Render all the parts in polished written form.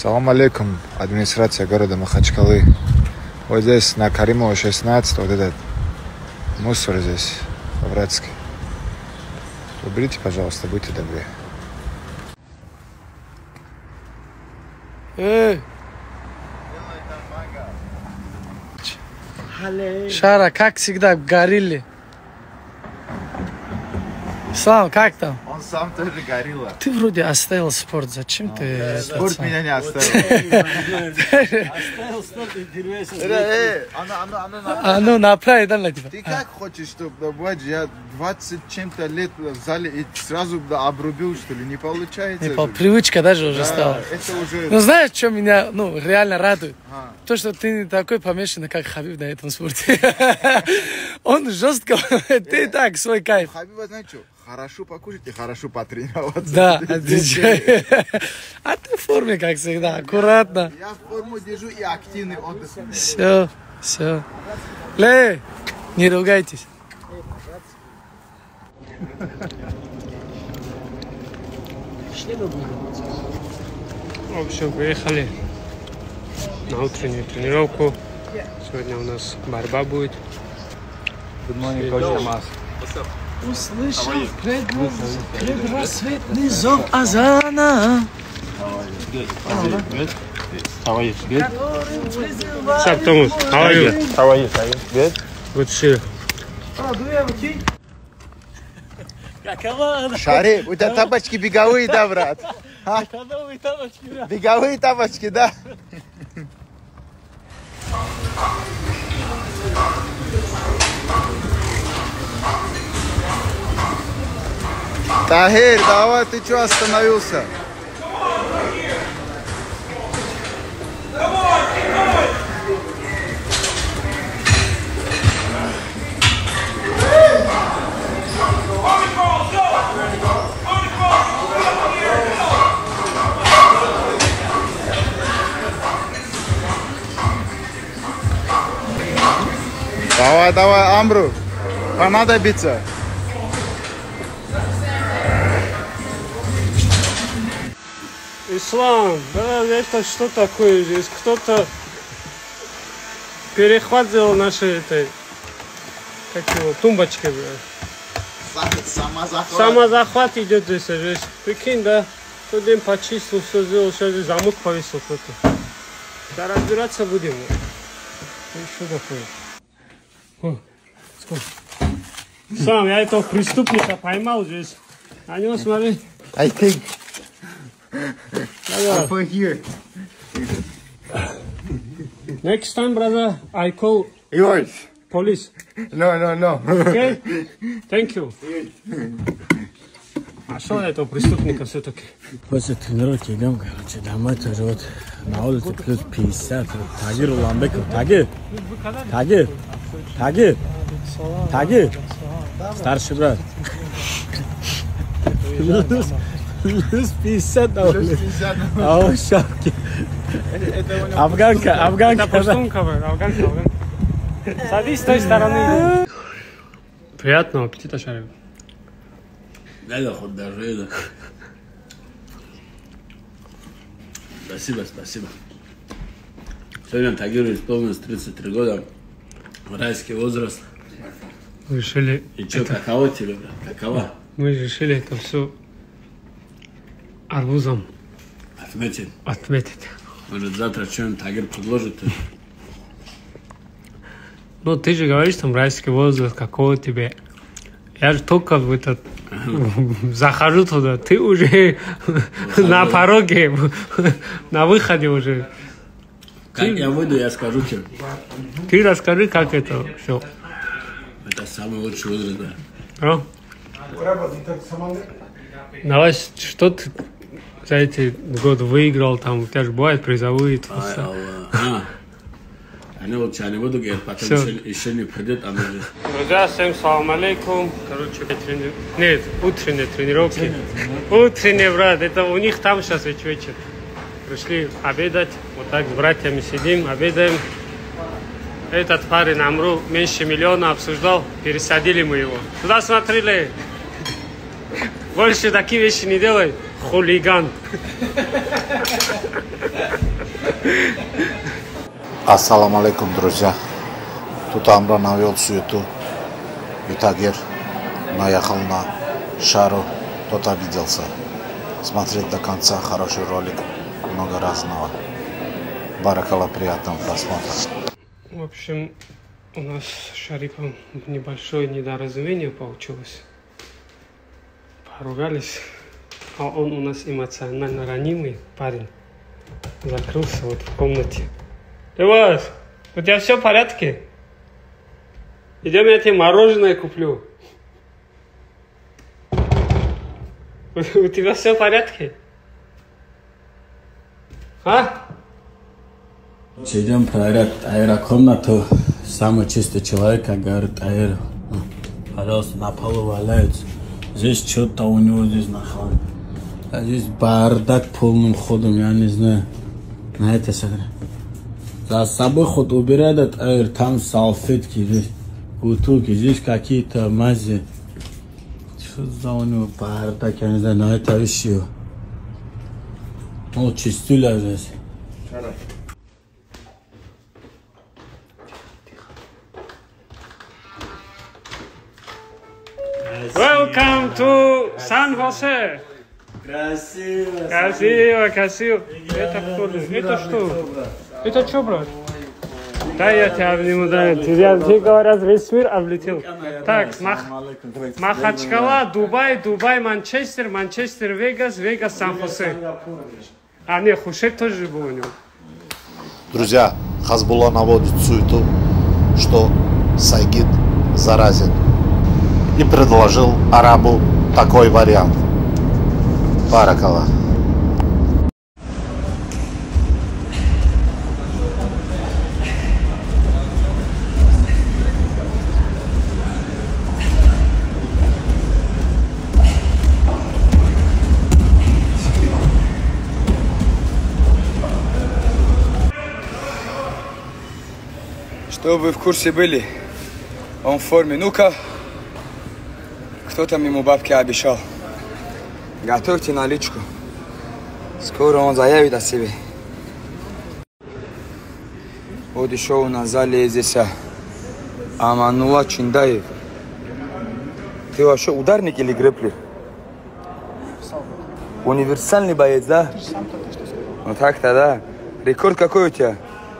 Салам алейкум, администрация города Махачкалы. Вот здесь на Каримова 16, вот этот мусор здесь, по-братски. Уберите, пожалуйста, будьте добры. Шара, как всегда, горели. Слава, как там? Он сам тоже горилла. Ты вроде оставил спорт, зачем ты... Спорт меня не оставил. Оставил спорт и деревесил. А ну, направь, да, на тебя. Ты как хочешь, чтобы я 20 чем-то лет в зале и сразу обрубил, что ли? Не получается? Привычка даже уже стала. Это уже... Ну, знаешь, что меня реально радует? То, что ты не такой помешанный, как Хабиб на этом спорте. Он жестко, ты так, свой кайф. Хабиба, знаешь что? Хорошо покушать и хорошо потренироваться. Да, отвечай. А ты в форме, как всегда, аккуратно. Я форму держу и активный отдых. Все. Лей, не ругайтесь. В общем, приехали на утреннюю тренировку. Сегодня у нас борьба будет. Услышал предрассветный зов азана. What's Thomas? How are you? How are you? Good? Good to see you. Шари, у тебя тапочки беговые, да, брат? Беговые тапочки, да? Тахир, давай, ты что остановился? Давай, Амбру, понадобится. Ислам, да, это что такое здесь? Кто-то перехват сделал наши этой, как его, тумбочки, бля. Самозахват идет здесь. Прикинь, да? Кто день почистил, все сделал, сейчас здесь замок повесил кто-то. Да, разбираться будем. И что такое? О, Сам, я этого преступника поймал здесь. На него смотри. I think. Over here. Next time, brother, I call Yours. police. No. Okay? Thank you. Нашел я этого преступника все-таки. После тренировки идем, короче, домой тоже вот на улице плюс 50. Тагир Уламбеков. Тагир. Старший брат. Плюс 50 на улице. А он в шапке. Афганка. Это пуштунка, афганка. Садись с той стороны. Приятного аппетита, Шарик. Да, хоть даже это. Спасибо. Сегодня Тагиру исполнилось 33 года. Райский возраст. Мы решили... И что, каково тебе, брат? Каково? Мы решили это все арбузом отметить. Может, завтра что-нибудь Тагир предложит? Ну, ты же говоришь, там, райский возраст, какого тебе? Я же только в этот... захожу туда, ты уже на пороге, на выходе уже. Как я выйду, я скажу тебе. Ты расскажи, как это все. Это самый лучший возраст, да. А? Давай, что ты за эти годы выиграл, там, у тебя же бывают призовые. Они лучше, я не буду говорить, потом еще не придет, а мы же... Друзья, всем салам алейкум. Короче, нет, утренние тренировки. Утренние, брат, это у них там сейчас ведь вечер. Пришли обедать, вот так с братьями сидим, обедаем. Этот парень Амру меньше миллиона обсуждал, пересадили мы его. Туда смотрели. Больше такие вещи не делай. Хулиган. Ассаламу алейкум, друзья. Тут Амран навел суету. И Тагир наехал на шару. Тот обиделся. Смотреть до конца, хороший ролик. Много разного. Баракалла, приятного просмотра. В общем, у нас с Шарипом небольшое недоразумение получилось. Поругались. А он у нас эмоционально ранимый парень. Закрылся вот в комнате. Левас, у тебя все в порядке? Идем, я тебе мороженое куплю. У тебя все в порядке? А? Идем проверять аэрокомнату. Самый чистый человек, как говорит Аэр. Пожалуйста, на полу валяются. Здесь что-то у него здесь находится. А здесь бардак полным ходом, я не знаю. На это смотри. За собой хоть убирает этот Аэр, там салфетки здесь. Бутылки, здесь какие-то мази. Что за у него бардак, я не знаю, на это вещи. Ну, чистюля здесь. Welcome to San Jose. Красиво. Красиво, красиво. Это кто? Это что? Это что, брат? Да, я тебя обниму, да. Тебе говорят, весь мир облетел. Так, Махачкала, Дубай, Манчестер, Вегас, Сан-Хосе. А, не, Хушек тоже был у него. Друзья, Хазбулла наводит суету, что Сайгид заразен. И предложил арабу такой вариант. Баракалла. Чтобы вы в курсе были, он в форме. Ну-ка, кто там ему бабки обещал? Готовьте наличку. Скоро он заявит о себе. Вот еще у нас в зале здесь Аманулла Чиндаев. Ты вообще ударник или грэплер? Универсальный боец, да? Ну так-то, да. Рекорд какой у тебя?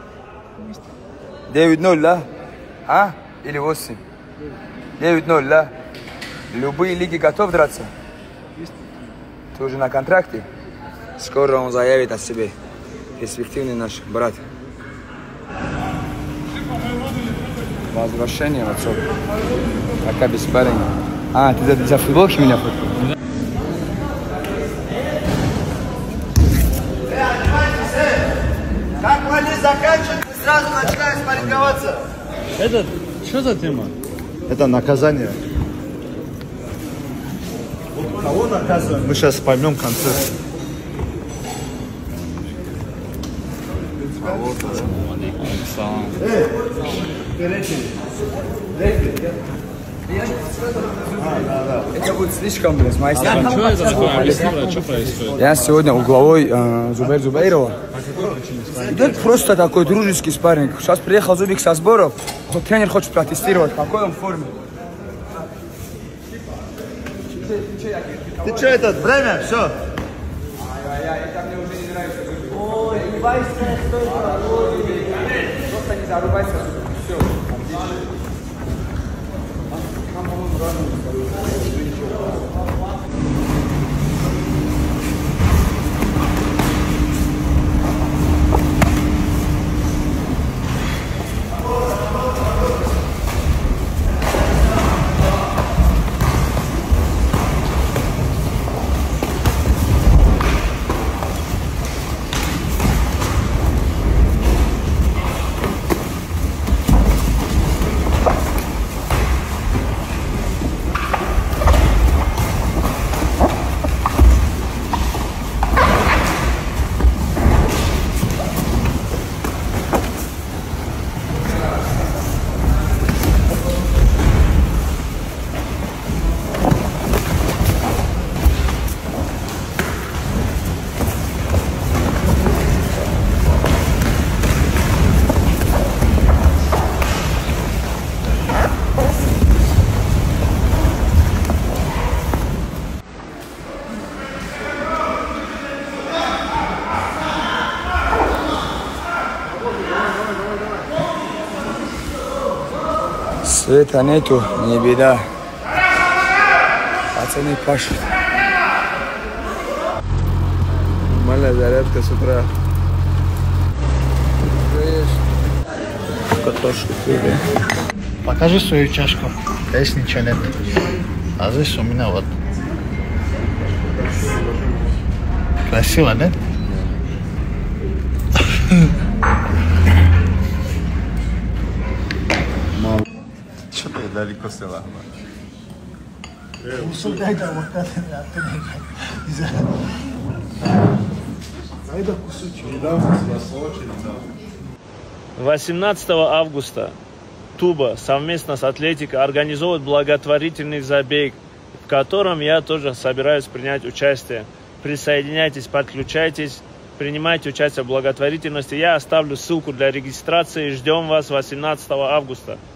9-0, да? А? Или 8? 9-0, да? Любые лиги готов драться? Ты уже на контракте? Скоро он заявит о себе. Перспективный наш брат. Возвращение в отцов. Пока без парня. А, ты за футболки меня фоткал? Как вали заканчивать, мы сразу начинаем спарринговаться. Это что за тема? Это наказание. Кого наказываем? Мы сейчас поймем в конце. Это будет слишком, блин, майстер. Что это такое? Что происходит? Я сегодня угловой Зубейр Зубейрова. Это просто такой дружеский спарринг. Сейчас приехал Зубик со сборов. Тренер хочет протестировать, в какой он форме. Ты что, это время? Все. Это мне уже не нравится. Ой, не бойся, что это? Просто не зарубайся. Все, отлично. Света нету, не беда. Пацаны пашут. Нормальная зарядка с утра. Картошку пюре. Покажи свою чашку. Здесь ничего нет. А здесь у меня вот. Красиво, да? Что ты далеко села? — 18 августа Туба совместно с Атлетико организовывает благотворительный забег, в котором я тоже собираюсь принять участие. Присоединяйтесь, подключайтесь, принимайте участие в благотворительности. Я оставлю ссылку для регистрации. Ждем вас 18 августа.